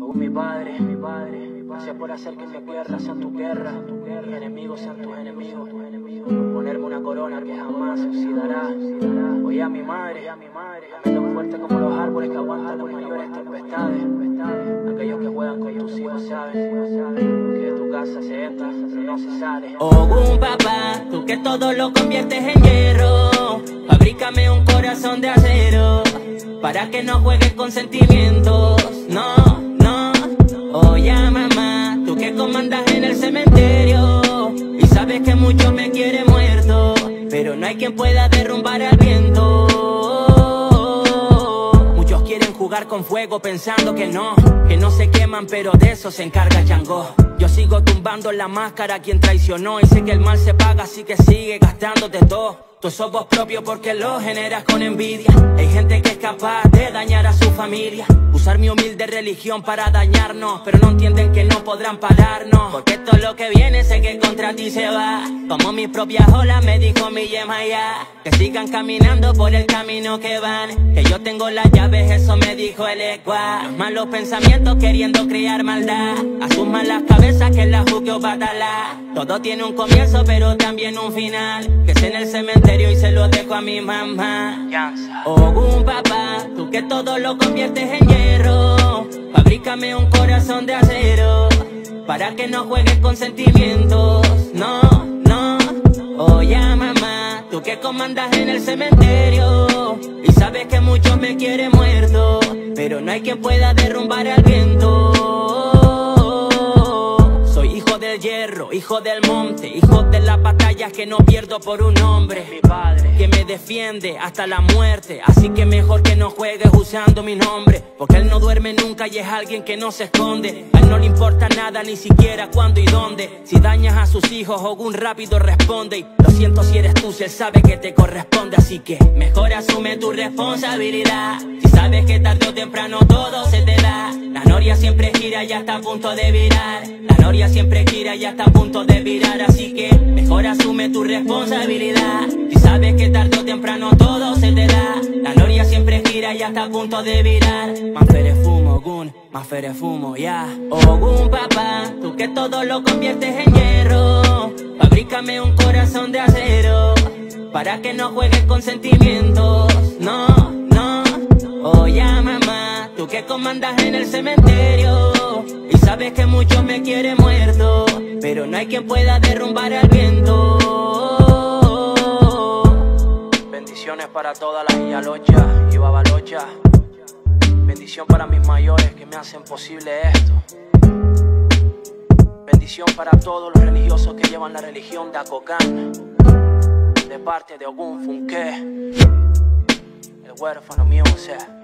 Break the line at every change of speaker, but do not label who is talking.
Según mi padre, gracias por hacer que mis guerras sean tu guerra, mis enemigos sean tus enemigos, por ponerme una corona que jamás se oxidará. Oye a mi madre, tan fuerte como los árboles que aguantan las mayores tempestades. Aquellos que juegan con tus hijos saben que de tu casa se entra, pero no se sale.
Oh, papá, tú que todo lo conviertes en hierro, fabrícame un corazón de acero, para que no juegues con sentimientos, no. Oye, mamá, tú que comandas en el cementerio, y sabes que muchos me quieren muerto, pero no hay quien pueda derrumbar al viento. Muchos quieren jugar con fuego pensando que no se queman, pero de eso se encarga Changó. Yo sigo tumbando la máscara a quien traicionó, y sé que el mal se paga, así que sigue gastándote todo. Tú sos vos propio porque lo generas con envidia. Hay gente que es capaz de dañar a su familia, usar mi humilde religión para dañarnos, pero no entienden que no podrán pararnos, porque todo lo que viene sé que contra ti se va. Como mis propias olas me dijo mi Yemaya, que sigan caminando por el camino que van, que yo tengo las llaves, eso me dijo el Ecuá. Los malos pensamientos queriendo crear maldad, asuman las cabezas que la juzgo batalá. Todo tiene un comienzo pero también un final, que es en el cementerio y se lo dejo a mi mamá. Oh, papá, tú que todo lo conviertes en hierro, fabrícame un corazón de acero, para que no juegues con sentimientos, no. Oye, mamá, tú que comandas en el cementerio, y sabes que muchos me quieren muerto, pero no hay quien pueda derrumbar al viento. Soy hijo del hierro, hijo del monte, hijo de las batallas que no pierdo por un hombre,
Mi padre,
que me defiende hasta la muerte. Así que mejor que no juegues usando mi nombre, porque él no duerme nunca y es alguien que no se esconde. A él no le importa nada, ni siquiera cuándo y dónde. Si dañas a sus hijos, Ogún rápido responde. Y lo siento si eres tú, si él sabe que te corresponde. Así que mejor asume tu responsabilidad, si sabes que tarde o temprano todo se te da. La noria siempre gira y está a punto de virar, la noria siempre gira y está a punto de virar. Así que mejor asume tu responsabilidad, si sabes que tarde o temprano todo se te da. La noria siempre gira y está a punto de virar. Más fere fumo, Ogún, más fere fumo, ya. Ogún, papá, tú que todo lo conviertes en hierro, fabrícame un corazón de acero, para que no juegues con sentimientos, no. Oye, mamá, tú que comandas en el cementerio, y sabes que muchos me quieren muerto, pero no hay quien pueda derrumbar al viento.
bendiciones para todas las Yalochas y Babalochas. Bendición para mis mayores que me hacen posible esto. Bendición para todos los religiosos que llevan la religión de Acocán, de parte de Ogún Funke, el huérfano mío, o sea.